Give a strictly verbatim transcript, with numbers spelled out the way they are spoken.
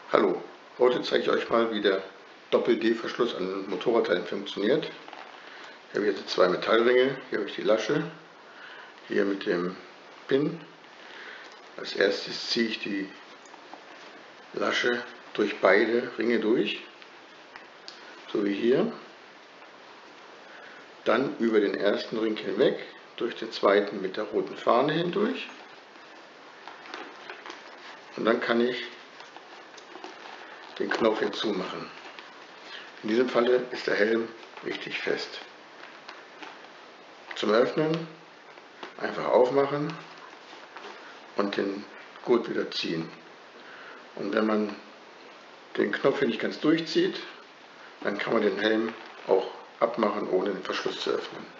Hallo, heute zeige ich euch mal, wie der Doppel-D-Verschluss an Motorradteilen funktioniert. Hier habe ich jetzt zwei Metallringe, hier habe ich die Lasche, hier mit dem Pin. Als erstes ziehe ich die Lasche durch beide Ringe durch, so wie hier. Dann über den ersten Ring hinweg, durch den zweiten mit der roten Fahne hindurch. Und dann kann ich den Knopf hier zumachen. In diesem Falle ist der Helm richtig fest. Zum Öffnen einfach aufmachen und den Gurt wieder ziehen. Und wenn man den Knopf hier nicht ganz durchzieht, dann kann man den Helm auch abmachen, ohne den Verschluss zu öffnen.